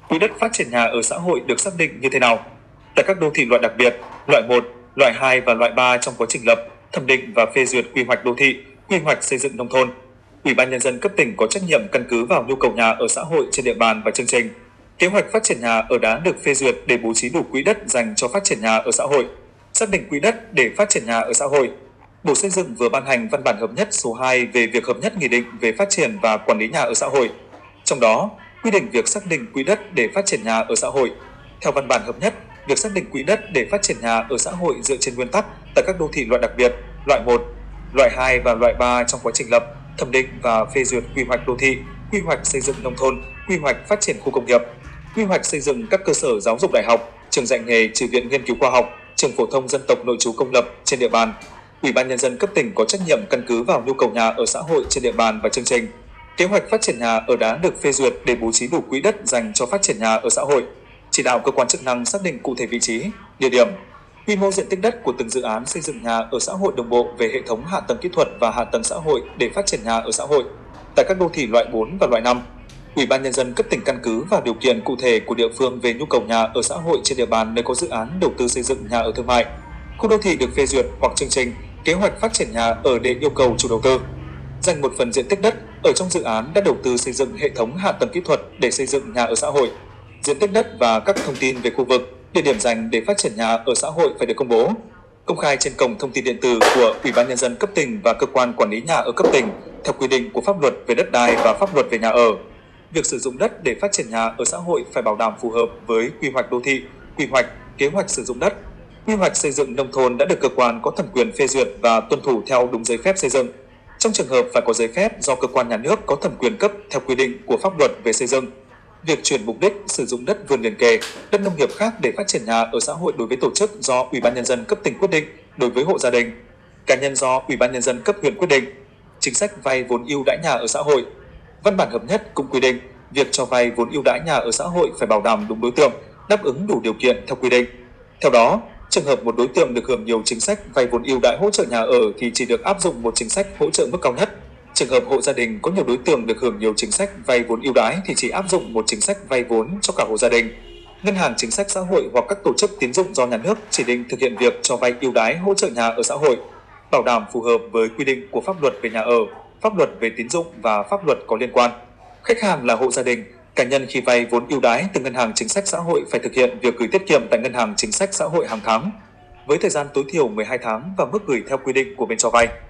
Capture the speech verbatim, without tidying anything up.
Quỹ đất phát triển nhà ở xã hội được xác định như thế nào? Tại các đô thị loại đặc biệt, loại một, loại hai và loại ba trong quá trình lập, thẩm định và phê duyệt quy hoạch đô thị, quy hoạch xây dựng nông thôn, Ủy ban nhân dân cấp tỉnh có trách nhiệm căn cứ vào nhu cầu nhà ở xã hội trên địa bàn và chương trình, kế hoạch phát triển nhà ở đã được phê duyệt để bố trí đủ quỹ đất dành cho phát triển nhà ở xã hội, xác định quỹ đất để phát triển nhà ở xã hội. Bộ Xây dựng vừa ban hành văn bản hợp nhất số hai về việc hợp nhất nghị định về phát triển và quản lý nhà ở xã hội. Trong đó, quy định việc xác định quỹ đất để phát triển nhà ở xã hội. Theo văn bản hợp nhất, việc xác định quỹ đất để phát triển nhà ở xã hội dựa trên nguyên tắc tại các đô thị loại đặc biệt, loại một, loại hai và loại ba trong quá trình lập, thẩm định và phê duyệt quy hoạch đô thị, quy hoạch xây dựng nông thôn, quy hoạch phát triển khu công nghiệp, quy hoạch xây dựng các cơ sở giáo dục đại học, trường dạy nghề trừ viện nghiên cứu khoa học, trường phổ thông dân tộc nội trú công lập trên địa bàn. Ủy ban nhân dân cấp tỉnh có trách nhiệm căn cứ vào nhu cầu nhà ở xã hội trên địa bàn và chương trình, kế hoạch phát triển nhà ở đã được phê duyệt để bố trí đủ quỹ đất dành cho phát triển nhà ở xã hội, chỉ đạo cơ quan chức năng xác định cụ thể vị trí, địa điểm, quy mô diện tích đất của từng dự án xây dựng nhà ở xã hội đồng bộ về hệ thống hạ tầng kỹ thuật và hạ tầng xã hội để phát triển nhà ở xã hội. Tại các đô thị loại bốn và loại năm, Ủy ban nhân dân cấp tỉnh căn cứ vào điều kiện cụ thể của địa phương về nhu cầu nhà ở xã hội trên địa bàn nơi có dự án đầu tư xây dựng nhà ở thương mại, khu đô thị được phê duyệt hoặc chương trình, kế hoạch phát triển nhà ở để yêu cầu chủ đầu tư dành một phần diện tích đất ở trong dự án đã đầu tư xây dựng hệ thống hạ tầng kỹ thuật để xây dựng nhà ở xã hội. Diện tích đất và các thông tin về khu vực, địa điểm dành để phát triển nhà ở xã hội phải được công bố, công khai trên cổng thông tin điện tử của Ủy ban nhân dân cấp tỉnh và cơ quan quản lý nhà ở cấp tỉnh theo quy định của pháp luật về đất đai và pháp luật về nhà ở. Việc sử dụng đất để phát triển nhà ở xã hội phải bảo đảm phù hợp với quy hoạch đô thị, quy hoạch, kế hoạch sử dụng đất. Quy hoạch xây dựng nông thôn đã được cơ quan có thẩm quyền phê duyệt và tuân thủ theo đúng giấy phép xây dựng. Trong trường hợp phải có giấy phép do cơ quan nhà nước có thẩm quyền cấp theo quy định của pháp luật về xây dựng. Việc chuyển mục đích sử dụng đất vườn liền kề, đất nông nghiệp khác để phát triển nhà ở xã hội đối với tổ chức do Ủy ban nhân dân cấp tỉnh quyết định, đối với hộ gia đình, cá nhân do Ủy ban nhân dân cấp huyện quyết định. Chính sách vay vốn ưu đãi nhà ở xã hội. Văn bản hợp nhất cũng quy định việc cho vay vốn ưu đãi nhà ở xã hội phải bảo đảm đúng đối tượng, đáp ứng đủ điều kiện theo quy định. Theo đó, trường hợp một đối tượng được hưởng nhiều chính sách vay vốn ưu đãi hỗ trợ nhà ở thì chỉ được áp dụng một chính sách hỗ trợ mức cao nhất. Trường hợp hộ gia đình có nhiều đối tượng được hưởng nhiều chính sách vay vốn ưu đãi thì chỉ áp dụng một chính sách vay vốn cho cả hộ gia đình. Ngân hàng chính sách xã hội hoặc các tổ chức tín dụng do nhà nước chỉ định thực hiện việc cho vay ưu đãi hỗ trợ nhà ở xã hội, bảo đảm phù hợp với quy định của pháp luật về nhà ở, pháp luật về tín dụng và pháp luật có liên quan. Khách hàng là hộ gia đình, cá nhân khi vay vốn ưu đãi từ ngân hàng chính sách xã hội phải thực hiện việc gửi tiết kiệm tại ngân hàng chính sách xã hội hàng tháng với thời gian tối thiểu mười hai tháng và mức gửi theo quy định của bên cho vay.